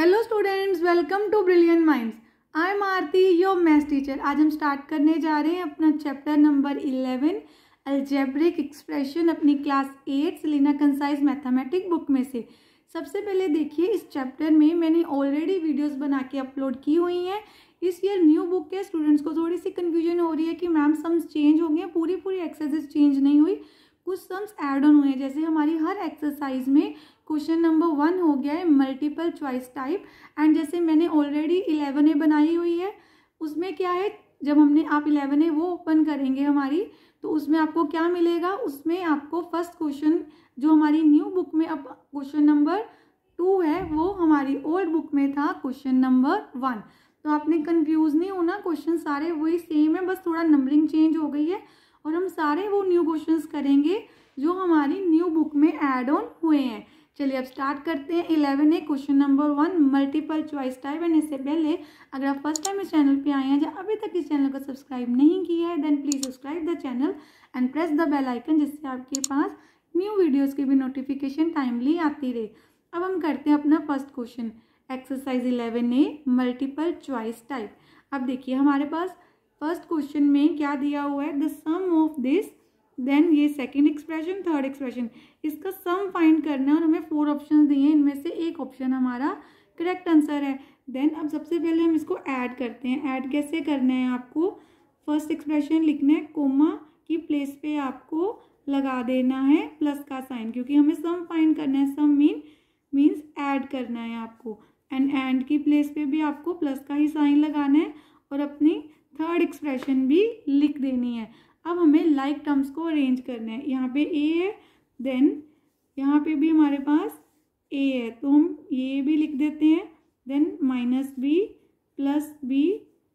Hello students, welcome to brilliant minds. I am Aarti, your maths teacher. आज हम start करने जा रहे हैं अपना चैप्टर नंबर 11 अलजेब्रिक एक्सप्रेशन अपनी class 8 Selina concise mathematics book में से। सबसे पहले देखिए, इस चैप्टर में मैंने ऑलरेडी वीडियोस बना के अपलोड की हुई हैं। इस ईयर न्यू बुक के स्टूडेंट्स को थोड़ी सी कन्फ्यूजन हो रही है कि मैम सम्स चेंज हो गए, पूरी एक्सरसाइज चेंज नहीं हुई, कुछ सम्स ऐड ऑन हुए हैं। जैसे हमारी हर एक्सरसाइज में क्वेश्चन नंबर 1 हो गया है मल्टीपल चॉइस टाइप, एंड जैसे मैंने ऑलरेडी 11A बनाई हुई है, उसमें क्या है, जब हमने आप 11A वो ओपन करेंगे हमारी, तो उसमें आपको क्या मिलेगा, उसमें आपको फर्स्ट क्वेश्चन जो हमारी न्यू बुक में अब क्वेश्चन नंबर 2 है, वो हमारी ओल्ड बुक में था क्वेश्चन नंबर 1। तो आपने कंफ्यूज नहीं होना, क्वेश्चन सारे वही सेम है, बस थोड़ा नंबरिंग चेंज हो गई है और हम सारे वो न्यू क्वेश्चंस करेंगे जो हमारी न्यू बुक में ऐड ऑन हुए हैं। चलिए अब स्टार्ट करते हैं 11A question number 1 multiple choice type. And इससे पहले अगर आप फर्स्ट टाइम इस चैनल पे आए हैं या अभी तक इस चैनल को सब्सक्राइब नहीं किया है, then please subscribe the channel and press the bell icon, जिससे आपके पास न्यू वीडियोज़ की भी नोटिफिकेशन टाइमली आती रहे। अब हम करते हैं अपना first question, exercise 11A multiple choice type. अब देखिए हमारे पास फर्स्ट क्वेश्चन में क्या दिया हुआ है, the sum of this, then ये सेकंड एक्सप्रेशन, थर्ड एक्सप्रेशन, इसका सम फाइंड करना है और हमें 4 ऑप्शन दिए हैं, इनमें से एक ऑप्शन हमारा करेक्ट आंसर है। देन अब सबसे पहले हम इसको ऐड करते हैं। ऐड कैसे करना है, आपको फर्स्ट एक्सप्रेशन लिखना है, कोमा की प्लेस पे आपको लगा देना है प्लस का साइन, क्योंकि हमें सम फाइंड करना है। सम मीन्स ऐड करना है आपको, एंड की प्लेस पे भी आपको प्लस का ही साइन लगाना है और अपनी थर्ड एक्सप्रेशन भी लिख देनी है। अब हमें लाइक टर्म्स को अरेंज करना है। यहाँ पे ए है, देन यहाँ पे भी हमारे पास ए है, तो हम ये भी लिख देते हैं। Then minus B plus B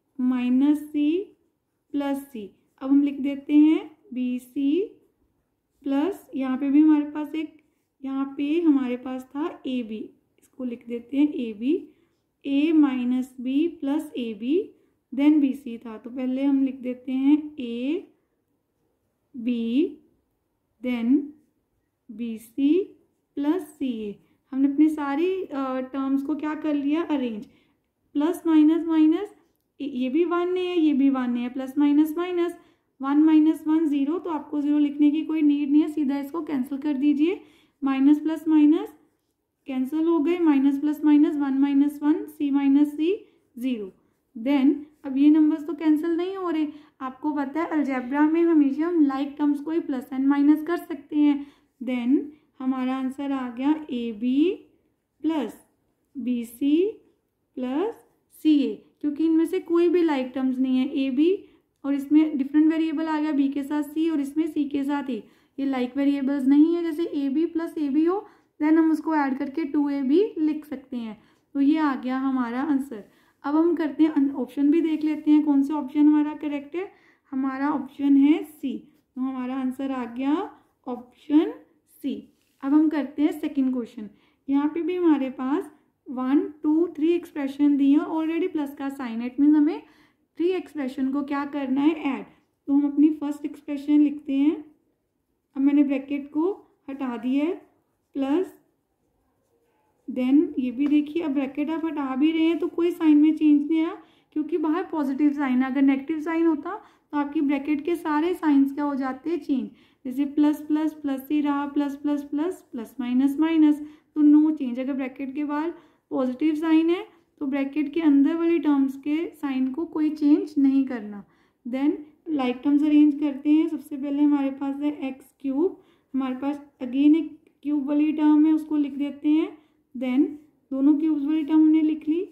minus C plus C. अब हम लिख देते हैं बी सी प्लस, यहाँ पे भी हमारे पास यहाँ पे हमारे पास था ए बी, इसको लिख देते हैं A B, A minus B plus A B, then B C था, तो पहले हम लिख देते हैं A B then B C plus C A. हमने अपनी सारी टर्म्स को क्या कर लिया, अरेंज। प्लस माइनस माइनस, ये भी 1 है, ये भी 1 है, प्लस माइनस माइनस, 1 माइनस 1 0, तो आपको 0 लिखने की कोई नीड नहीं है, सीधा इसको कैंसिल कर दीजिए। माइनस प्लस माइनस कैंसिल हो गए, minus plus minus 1 minus 1 C minus C 0। Then अब ये नंबर्स तो कैंसिल नहीं हो रहे, आपको पता है अलजेब्रा में हमेशा हम लाइक टर्म्स को ही प्लस एंड माइनस कर सकते हैं। देन हमारा आंसर आ गया A B plus B C plus C A, क्योंकि इनमें से कोई भी लाइक टर्म्स नहीं है। ए बी और इसमें डिफरेंट वेरिएबल आ गया, बी के साथ सी और इसमें सी के साथ ए, ये लाइक वेरिएबल्स नहीं है। जैसे A B plus A B हो, देन हम उसको ऐड करके 2A भी लिख सकते हैं। तो ये आ गया हमारा आंसर। अब हम करते हैं ऑप्शन भी देख लेते हैं, कौन सा ऑप्शन हमारा करेक्ट है। हमारा ऑप्शन है सी, तो हमारा आंसर आ गया ऑप्शन सी। अब हम करते हैं सेकंड क्वेश्चन। यहाँ पे भी हमारे पास 1 2 3 एक्सप्रेशन दिए, ऑलरेडी प्लस का साइन है, इट मीन्स हमें 3 एक्सप्रेशन को क्या करना है, ऐड। तो हम अपनी फर्स्ट एक्सप्रेशन लिखते हैं। अब मैंने ब्रैकेट को हटा दिया है, प्लस देन ये भी देखिए, अब ब्रैकेट आप हटा भी रहे हैं तो कोई साइन में चेंज नहीं आया, क्योंकि बाहर पॉजिटिव साइन है। अगर नेगेटिव साइन होता तो आपकी ब्रैकेट के सारे साइंस क्या हो जाते हैं, चेंज। जैसे प्लस प्लस प्लस ही रहा, plus plus plus plus minus minus, तो नो चेंज। अगर ब्रैकेट के बाहर पॉजिटिव साइन है तो ब्रैकेट के अंदर वाली टर्म्स के साइन को कोई चेंज नहीं करना। देन लाइक टर्म्स अरेंज करते हैं। सबसे पहले हमारे पास है एक्स क्यूब, हमारे पास अगेन एक क्यूब वाली टर्म है, उसको लिख देते हैं। देन दोनों क्यूब्स वाली टर्म हमने लिख ली,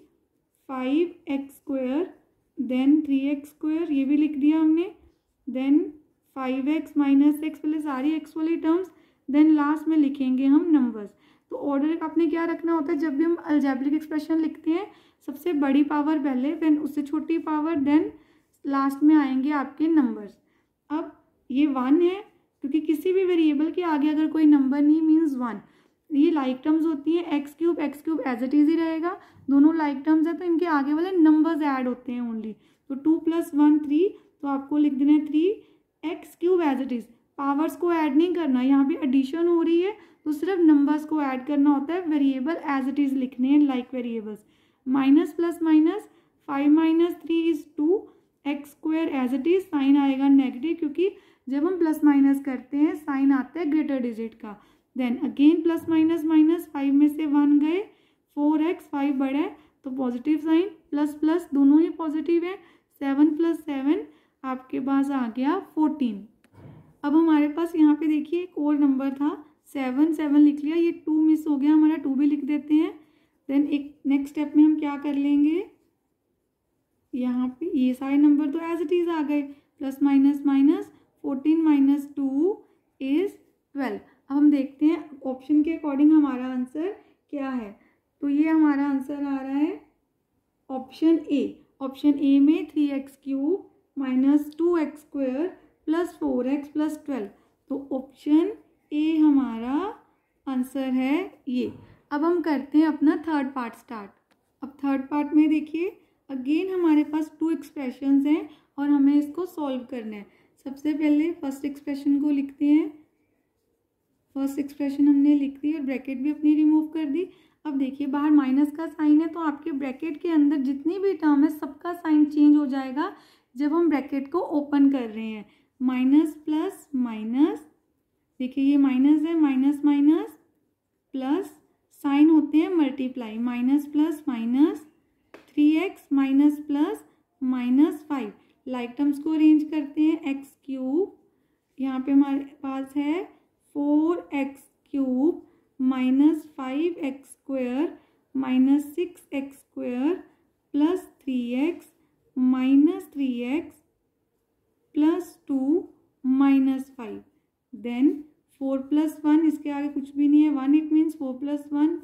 5x square, then 3x square, ये भी लिख दिया हमने। देन 5x माइनस एक्स, पहले सारी x वाली टर्म्स, देन लास्ट में लिखेंगे हम नंबर्स। तो ऑर्डर आपने क्या रखना होता है, जब भी हम अलजेब्रिक एक्सप्रेशन लिखते हैं, सबसे बड़ी पावर पहले, फिर उससे छोटी पावर, देन लास्ट में आएंगे आपके नंबर्स। अब ये 1 है, क्योंकि किसी भी वेरिएबल के आगे अगर कोई नंबर नहीं मीन्स 1। ये लाइक टर्म्स होती हैं, X cube as it is ही रहेगा, दोनों लाइक टर्म्स है, तो इनके आगे वाले नंबर्स ऐड होते हैं ओनली। तो 2 + 1 3, तो आपको लिख देना है 3x³ as it is. Powers को ऐड नहीं करना, यहाँ पे एडिशन हो रही है तो सिर्फ नंबर्स को ऐड करना होता है, वेरिएबल एज इट इज़ लिखने हैं like variables. Minus plus minus 5 minus 3 is 2, X square as it is, sign आएगा नेगेटिव क्योंकि जब हम प्लस माइनस करते हैं साइन आता है ग्रेटर डिजिट का। Then again plus minus minus, 5 में से 1 गए, 4x, 5 बड़ा है तो पॉजिटिव साइन, प्लस प्लस दोनों ही पॉजिटिव है, 7 प्लस 7 आपके पास आ गया 14। अब हमारे पास यहाँ पे देखिए एक और नंबर था 7 लिख लिया, ये 2 मिस हो गया हमारा, 2 भी लिख देते हैं। देन एक नेक्स्ट स्टेप में हम क्या कर लेंगे, यहाँ पे ये सारे नंबर तो एज इट इज़ आ गए, plus minus minus 14 minus 2 is 12। अब हम देखते हैं ऑप्शन के अकॉर्डिंग हमारा आंसर क्या है। तो ये हमारा आंसर आ रहा है ऑप्शन ए। ऑप्शन ए में 3x cube minus 2x square plus 4x plus 12, तो ऑप्शन ए हमारा आंसर है ये। अब हम करते हैं अपना थर्ड पार्ट स्टार्ट। अब थर्ड पार्ट में देखिए अगेन हमारे पास 2 एक्सप्रेशंस हैं और हमें इसको सॉल्व करना है। सबसे पहले फर्स्ट एक्सप्रेशन को लिखते हैं, फर्स्ट एक्सप्रेशन हमने लिख दी और ब्रैकेट भी अपनी रिमूव कर दी। अब देखिए बाहर माइनस का साइन है तो आपके ब्रैकेट के अंदर जितनी भी टर्म है सबका साइन चेंज हो जाएगा जब हम ब्रैकेट को ओपन कर रहे हैं। माइनस प्लस माइनस, देखिए ये माइनस है, माइनस माइनस प्लस, साइन होते हैं multiply, minus plus minus 3x minus plus minus 5, like terms को अरेंज करते हैं, एक्स क्यूब, यहाँ पे हमारे पास है 4x cube minus 5x square minus 6x square plus 3x minus 3x plus 2 minus 5। Then 4 plus 1, इसके आगे कुछ भी नहीं है 1, it means 4 plus 1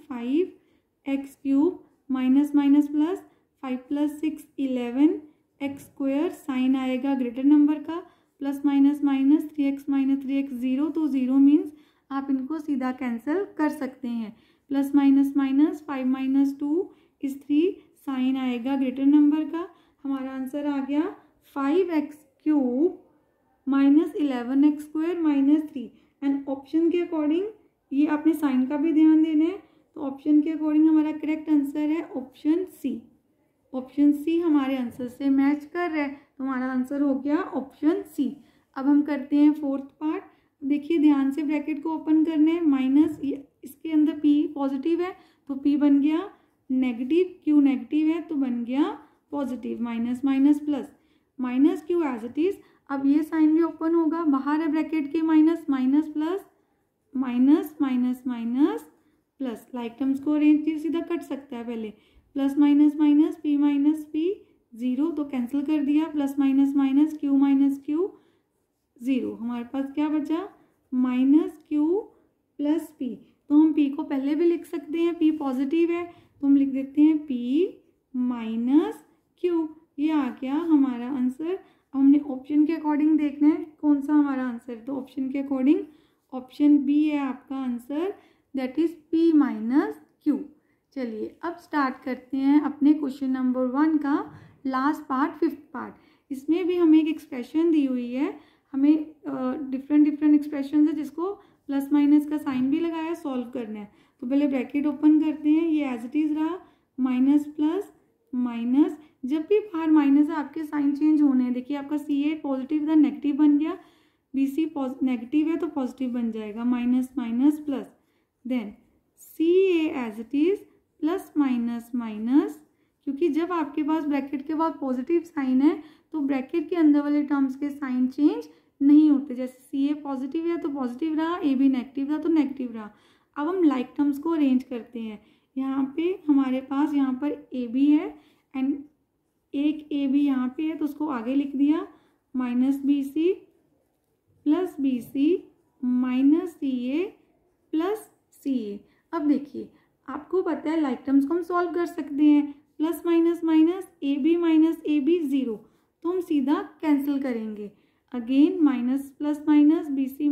5x cube minus minus plus 5 plus 6 11 X square, sign आएगा ग्रेटर नंबर का, plus minus minus 3x minus 3x 0, तो 0 means आप इनको सीधा कैंसिल कर सकते हैं। Plus minus minus 5 minus 2 is 3, sign आएगा ग्रेटर नंबर का। हमारा आंसर आ गया 5x cube minus 11x square minus 3। And option के अकॉर्डिंग ये आपने साइन का भी ध्यान देना है, तो ऑप्शन के अकॉर्डिंग हमारा करेक्ट आंसर है ऑप्शन सी। ऑप्शन सी हमारे आंसर से मैच कर रहा है, तो हमारा आंसर हो गया ऑप्शन सी। अब हम करते हैं फोर्थ पार्ट। देखिए ध्यान से ब्रैकेट को ओपन करने हैं, माइनस इसके अंदर p पॉजिटिव है तो p बन गया नेगेटिव, q नेगेटिव है तो बन गया positive, minus minus plus, minus q as it is. अब ये साइन भी ओपन होगा, बाहर है ब्रैकेट के minus, minus plus minus minus minus plus, like terms को अरेंज सीधा कट सकता है पहले, प्लस माइनस माइनस p 0 तो कैंसिल कर दिया, प्लस माइनस माइनस q 0, हमारे पास क्या बचा माइनस q प्लस p। तो हम p को पहले भी लिख सकते हैं, p पॉजिटिव है तो हम लिख देते हैं p माइनस q, ये आ गया हमारा आंसर। हमने ऑप्शन के अकॉर्डिंग देखना है कौन सा हमारा आंसर, तो ऑप्शन के अकॉर्डिंग ऑप्शन बी है आपका answer, that is p minus q। चलिए अब स्टार्ट करते हैं अपने क्वेश्चन नंबर 1 का लास्ट पार्ट, फिफ्थ पार्ट। इसमें भी हमें एक एक्सप्रेशन दी हुई है, हमें डिफरेंट एक्सप्रेशन है जिसको प्लस माइनस का साइन भी लगाया, सॉल्व करना है। तो पहले ब्रैकेट ओपन करते हैं, ये एज इट इज़ रहा, माइनस प्लस माइनस, जब भी बाहर माइनस है आपके साइन चेंज होने हैं। देखिए आपका सी ए पॉजिटिव था नेगेटिव बन गया, बी सी नेगेटिव है तो पॉजिटिव बन जाएगा, minus minus plus, then C A as it is plus minus minus, क्योंकि जब आपके पास ब्रैकेट के बाद पॉजिटिव साइन है तो ब्रैकेट के अंदर वाले टर्म्स के साइन चेंज नहीं होते। जैसे सी ए पॉजिटिव है तो पॉजिटिव रहा, ए बी नेगेटिव था तो नेगेटिव रहा। अब हम लाइक टर्म्स को अरेंज करते हैं। यहाँ पे हमारे पास यहाँ पर ए बी है एंड एक ए बी यहाँ पे है तो उसको आगे लिख दिया, minus B C plus B C minus C A plus C A. अब देखिए आपको पता है लाइक टर्म्स को हम सॉल्व कर सकते हैं, plus minus minus A B 0, तो हम सीधा कैंसिल करेंगे। Again minus plus minus B C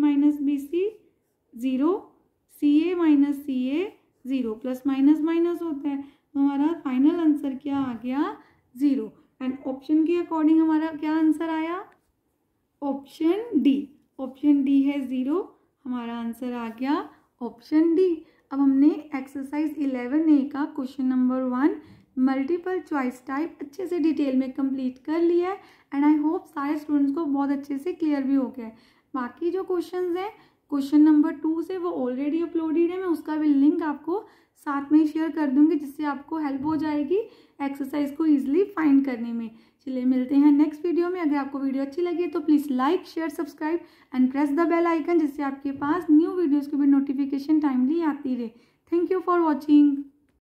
0, C A minus C A 0, plus minus minus होता है तो हमारा फाइनल आंसर क्या आ गया 0। एंड ऑप्शन के अकॉर्डिंग हमारा क्या आंसर आया, ऑप्शन डी। ऑप्शन डी है 0, हमारा आंसर आ गया ऑप्शन डी। अब हमने एक्सरसाइज 11A का question number 1 multiple choice type अच्छे से डिटेल में कंप्लीट कर लिया है एंड आई होप सारे स्टूडेंट्स को बहुत अच्छे से क्लियर भी हो गया है। बाकी जो क्वेश्चंस हैं क्वेश्चन नंबर 2 से वो ऑलरेडी अपलोडेड है, मैं उसका भी लिंक आपको साथ में ही शेयर कर दूंगी जिससे आपको हेल्प हो जाएगी एक्सरसाइज को ईजिली फाइंड करने में। चलिए मिलते हैं नेक्स्ट वीडियो में। अगर आपको वीडियो अच्छी लगी तो please like share subscribe and press the bell icon जिससे आपके पास न्यू वीडियोज़ की भी नोटिफिकेशन टाइमली आती रहे। Thank you for watching.